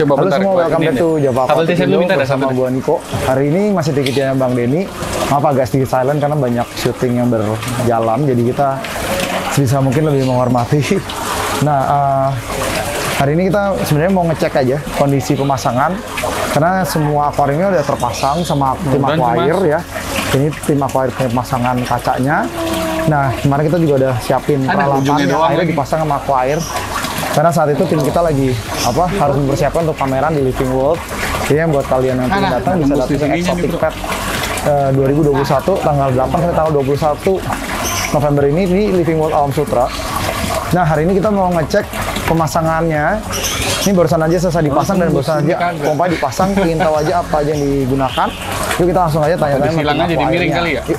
Coba Halo bentar. semua, welcome back to Java Kabel TC lu minta dah bersama satu. gua Niko. Hari ini masih dikitnya Bang Denny. Maaf agak sedikit silent karena banyak syuting yang berjalan, jadi kita sebisa mungkin lebih menghormati. Nah, hari ini kita sebenarnya mau ngecek aja kondisi pemasangan karena semua akuariumnya udah terpasang sama tim Aquair ya. Ini tim Aquair pemasangan kacanya. Nah, kemarin kita juga udah siapin peralatan yang akhirnya dipasang sama Aquair. Karena saat itu tim kita lagi harus mempersiapkan untuk pameran di Living World. Jadi yang buat kalian yang ingin datang bisa datang ke Exotic Pet 2021 tanggal 8 sampai tanggal 21 November ini di Living World Alam Sutra. Nah, hari ini kita mau ngecek pemasangannya. Ini barusan aja selesai dipasang dan barusan aja pompa dipasang, ingin tahu aja apa aja yang digunakan. Yuk kita langsung aja tanya-tanya. Silang aja di miring kali ya. Yuk.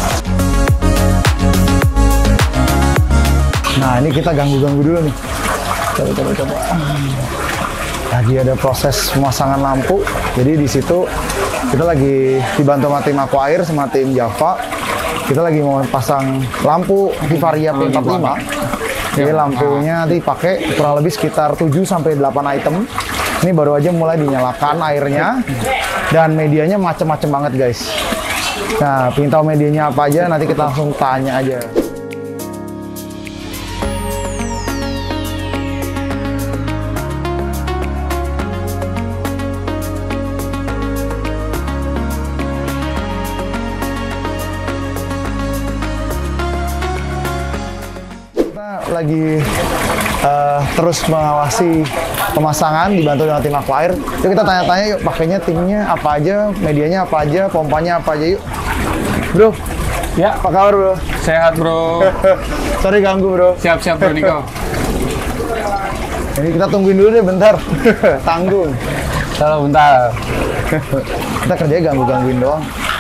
Nah, ini kita ganggu-ganggu dulu nih. Coba. Lagi ada proses pemasangan lampu. Jadi di situ kita lagi dibantu sama tim Aquair sama tim Java. Kita lagi mau pasang lampu Vivaria P45. Jadi lampunya dipakai kurang lebih sekitar 7 sampai 8 item. Ini baru aja mulai dinyalakan airnya dan medianya macam-macam banget, guys. Nah, pengen tahu medianya apa aja, nanti kita langsung tanya aja. Lagi terus mengawasi pemasangan dibantu dengan tim Aquair. Yuk kita tanya-tanya yuk, pakainya timnya apa aja, medianya apa aja, pompanya apa aja yuk. Bro, Ya, apa kabar bro? sehat bro. Sorry ganggu bro. Siap-siap bro Niko. Ini kita tungguin dulu deh bentar. Tanggung. Salah bentar. Kita kerjanya ganggu-gangguin doang.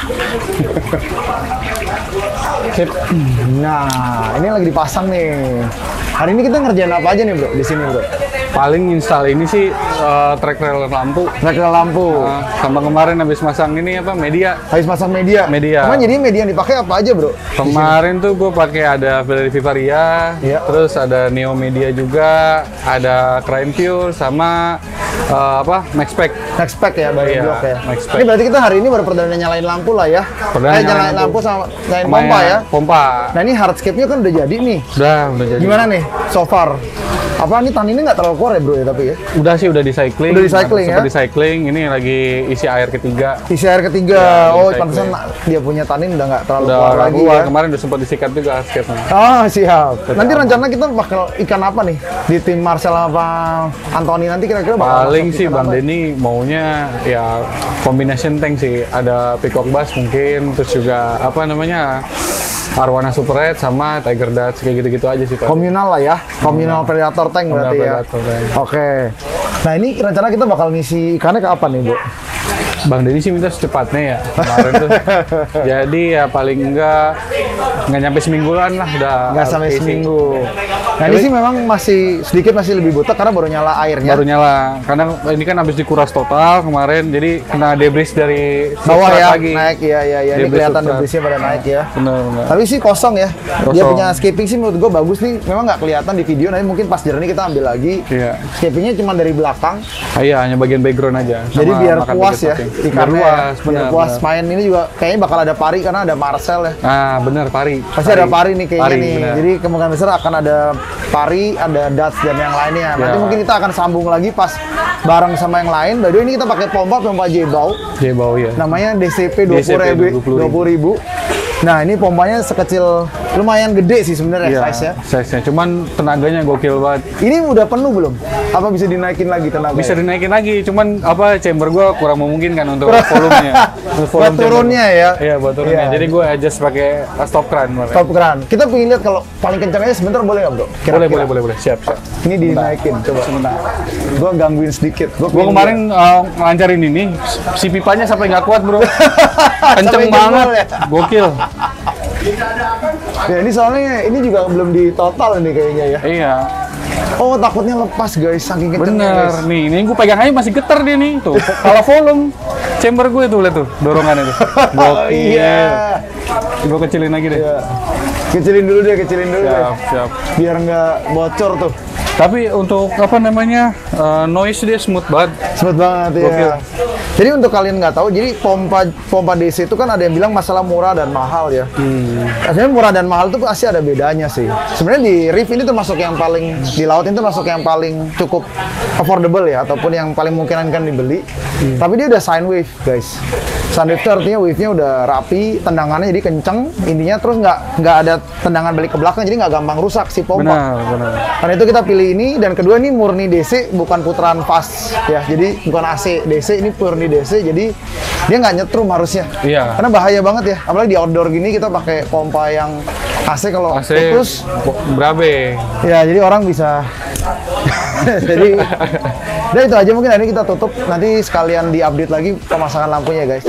Sip. Nah, ini lagi dipasang nih. Hari ini kita ngerjain apa aja nih bro di sini bro? Paling install ini sih track trailer lampu. Reka lampu. Sama kemarin habis masang ini media. Habis pasang media. Media. Cuman jadi media yang dipakai apa aja bro? Kemarin tuh gue pakai ada dari Vivaria, Iya. terus ada Neo Media juga, ada Crime Pure sama Maxpack. Next pack ya, baru Iya, blok ya. next pack. Ini berarti kita hari ini baru perdana nyalain lampu lah ya. Nyalain lampu sama nyalain pompa ya. Pompa. Nah ini hardscape-nya kan udah jadi nih. Udah jadi. Gimana nih so far? Apa ini tan ini nggak terlalu keluar ya bro ya tapi ya? Udah sih, udah di cycling. Udah di cycling ya? Sempat di cycling, ini lagi isi air ketiga. Isi air ketiga. Ya, Oh di pantesan dia punya tanin udah nggak terlalu Udah keluar lagi keluar, ya. kemarin udah sempat disikat juga hardscape-nya. Oh siap. Nanti rencana kita bakal ikan apa nih? Di tim Marcel apa Anthony nanti kira-kira bakal Paling masuk sih ikan Bang apa? Denny maunya ya combination tank sih. Ada peacock bass mungkin, terus juga Arwana Super Red sama Tiger Dutch, kayak gitu-gitu aja sih Pak. Komunal lah ya, komunal predator tank berarti ya. Predator tank. Oke. Nah ini rencana kita bakal ngisi ikannya ke apa nih Bu? Bang Denny sih minta secepatnya ya kemarin tuh. Jadi ya paling enggak nyampe semingguan lah udah. Nggak sampai isi. seminggu. Nah ini sih memang masih lebih butek karena baru nyala airnya. Baru nyala, karena ini kan habis dikuras total kemarin, jadi kena debris dari Bawah substrat ya, lagi. naik ya. Ini Debris kelihatan substrat. debrisnya pada naik ya. Bener. Tapi sih kosong ya. Dia Kosong. punya scaping sih menurut gue bagus nih. Memang nggak kelihatan di video, nanti mungkin pas jernih kita ambil lagi. Iya. Scapingnya cuma dari belakang. Iya, hanya bagian background aja. Jadi sama biar makan puas pakai ya topping. Biar ikannya. luas, Biar bener. puas main ini juga kayaknya bakal ada pari karena ada Marcel ya. Nah, bener, pari. Pasti ada pari nih kayaknya Pari, nih. bener. Jadi kemungkinan besar akan ada pari, ada Dutch dan yang lainnya. Nanti Ya. mungkin kita akan sambung lagi pas bareng sama yang lain. By the way ini kita pakai pompa Jebau. Dia bau ya. Namanya DCP DCP 20.000. Nah, ini pompanya sekecil lumayan gede sih sebenarnya Iya, size-nya. size-nya. Cuman tenaganya gokil banget. Ini udah penuh belum? Apa bisa dinaikin lagi tenaga? Bisa dinaikin lagi, cuman chamber gua kurang memungkinkan untuk volumenya. Untuk Buat volume turunnya chamber. ya. Iya, buat turunnya. Iya. Jadi gua adjust pakai stop kran. makanya. Top keren. Kita pengen lihat kalau paling kencangnya sebentar boleh nggak bro? Kira-kira. Boleh. Siap. Ini dinaikin, coba. Sebentar. Gua gangguin sedikit. Gua pengen kemarin ngelancarin ini, si pipanya sampai nggak kuat bro. Sampai Kenceng jempol banget, ya? gokil. Ya ini soalnya ini juga belum di total ini kayaknya ya. Iya, Oh takutnya lepas guys, saking kencengnya guys. bener. Nih, ini gue pegang aja masih getar dia nih. Tuh, kalau volume chamber gue tuh, lihat tuh dorongannya tuh. Gokil. Iya. Gue kecilin lagi deh. Iya. Kecilin dulu deh. Siap. Biar nggak bocor tuh. Tapi untuk apa namanya noise dia smooth banget. Smooth banget ya. Jadi untuk kalian nggak tahu, jadi pompa DC itu kan ada yang bilang masalah murah dan mahal ya. Sebenarnya murah dan mahal itu pasti ada bedanya sih. Sebenarnya di Reef ini termasuk yang paling di laut ini termasuk yang paling cukup affordable ya, ataupun yang paling memungkinkan dibeli. Tapi dia udah sine wave guys. Sine wave itu artinya wave-nya udah rapi, tendangannya jadi kenceng, intinya terus nggak ada tendangan balik ke belakang, jadi nggak gampang rusak si pompa. Benar. Karena itu kita pilih ini, dan kedua ini murni DC, bukan putaran fast ya, jadi bukan AC DC, ini murni DC, jadi dia nggak nyetrum harusnya. Iya. Karena bahaya banget ya, apalagi di outdoor gini kita pakai pompa yang AC, kalau putus berabe. ya jadi orang bisa jadi udah itu aja mungkin hari ini kita tutup, nanti sekalian diupdate lagi pemasangan lampunya guys.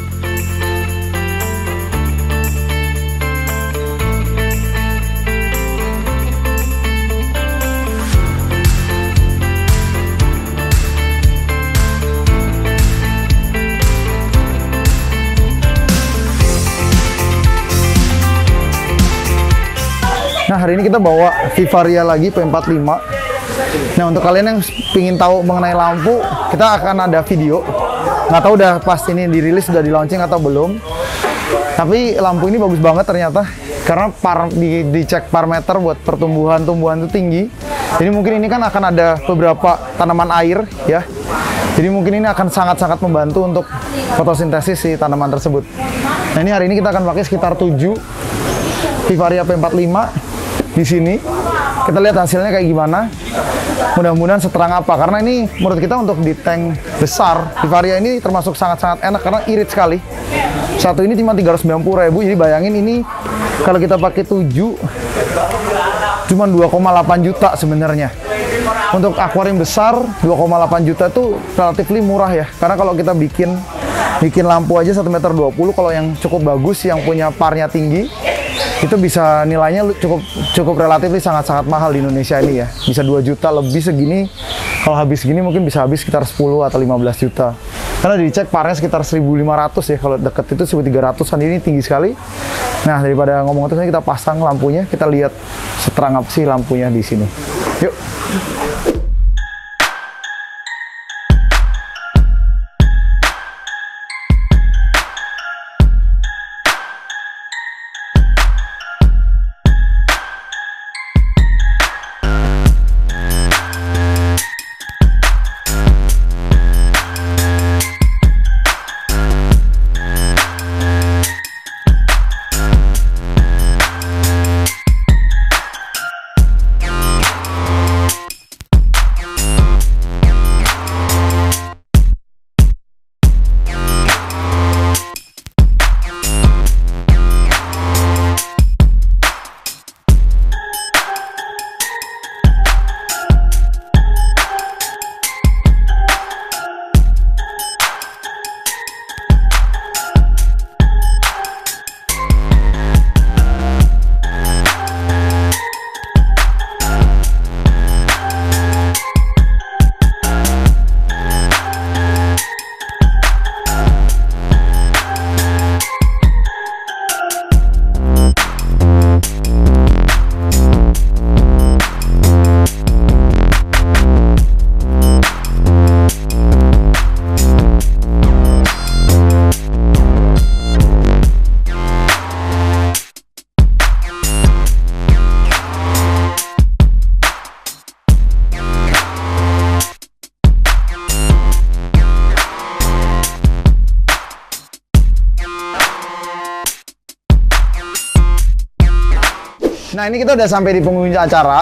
Nah, hari ini kita bawa Vivaria lagi P45. Nah, untuk kalian yang pingin tahu mengenai lampu, kita akan ada video. Nggak tahu udah pas ini dirilis, sudah di launching atau belum. Tapi lampu ini bagus banget ternyata, karena dicek parameter buat pertumbuhan-tumbuhan itu tinggi. Jadi mungkin ini kan akan ada beberapa tanaman air ya. Jadi mungkin ini akan sangat-sangat membantu untuk fotosintesis si tanaman tersebut. Nah, ini hari ini kita akan pakai sekitar 7 Vivaria P45 di sini. Kita lihat hasilnya kayak gimana. Mudah-mudahan seterang apa, karena ini menurut kita untuk di tank besar Vivaria ini termasuk sangat-sangat enak karena irit sekali. Satu ini cuma 390.000, jadi bayangin ini kalau kita pakai 7 cuma 2,8 juta sebenarnya. Untuk akuarium besar 2,8 juta tuh relatif murah ya, karena kalau kita bikin lampu aja 1,20 meter, kalau yang cukup bagus yang punya parnya tinggi itu bisa nilainya cukup relatif sangat-sangat mahal di Indonesia ini ya, bisa 2 juta lebih segini. Kalau habis gini mungkin bisa habis sekitar 10 atau 15 juta, karena dicek parnya sekitar 1.500 ya, kalau deket itu 1.300-an, ini tinggi sekali. Nah, daripada ngomong terus, kita pasang lampunya, kita lihat seterang apa sih lampunya di sini. Yuk. Nah, ini kita udah sampai di penghujung acara.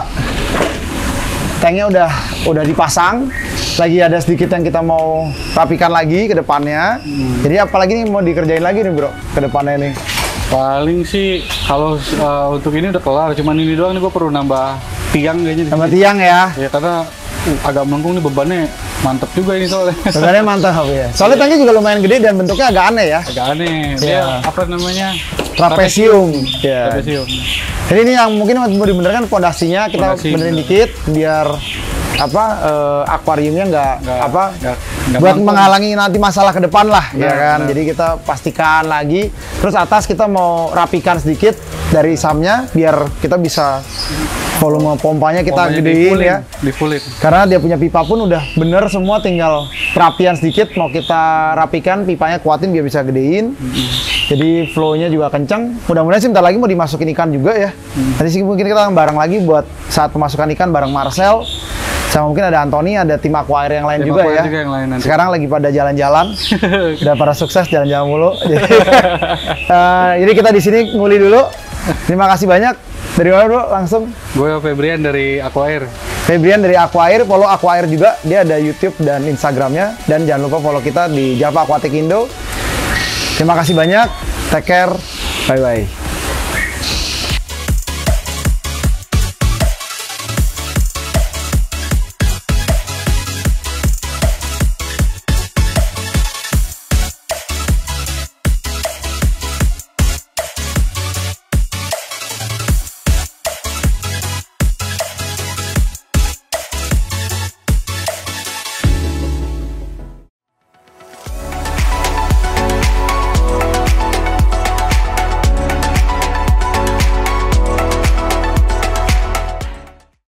Tanknya udah dipasang. Lagi ada sedikit yang kita mau rapikan lagi ke depannya. Jadi apalagi nih mau dikerjain lagi nih bro ke depannya nih? Paling sih kalau untuk ini udah kelar. Cuman ini doang nih, gue perlu nambah tiang kayaknya. Nambah tiang ya? Ya karena agak melengkung nih, bebannya mantep juga ini soalnya. Bebannya mantap ya. Soalnya tanknya juga lumayan gede dan bentuknya agak aneh ya. Agak aneh. Dia apa namanya? Trapesium. Ya. Trapesium. Jadi ini yang mungkin mau dibenerkan pondasinya, kita benerin dikit biar akuariumnya nggak nggak buat mampu. menghalangi nanti masalah ke depan lah, ya kan. benar. Jadi kita pastikan lagi. Terus atas kita mau rapikan sedikit dari samnya biar kita bisa volume pompanya kita Pompanya gedein ya. di fullin. Karena dia punya pipa pun udah bener semua, tinggal perapian sedikit mau kita rapikan, pipanya kuatin biar bisa gedein. Jadi flow-nya juga kenceng. Mudah-mudahan sih bentar lagi mau dimasukin ikan juga ya. Nanti sih mungkin kita bareng lagi buat saat pemasukan ikan bareng Marcel. Sama mungkin ada Anthony, ada tim Aquair yang lain Tim juga Aquair ya. juga yang lain nanti. Sekarang lagi pada jalan-jalan. Udah pada sukses jalan-jalan mulu. Jadi kita di sini nguli dulu. Terima kasih banyak. Dari mana bro? Langsung. Gue Febrian dari Aquair. Febrian dari Aquair, follow Aquair juga. Dia ada YouTube dan Instagramnya. Dan jangan lupa follow kita di Java Aquatic Indo. Terima kasih banyak. Take care. Bye-bye.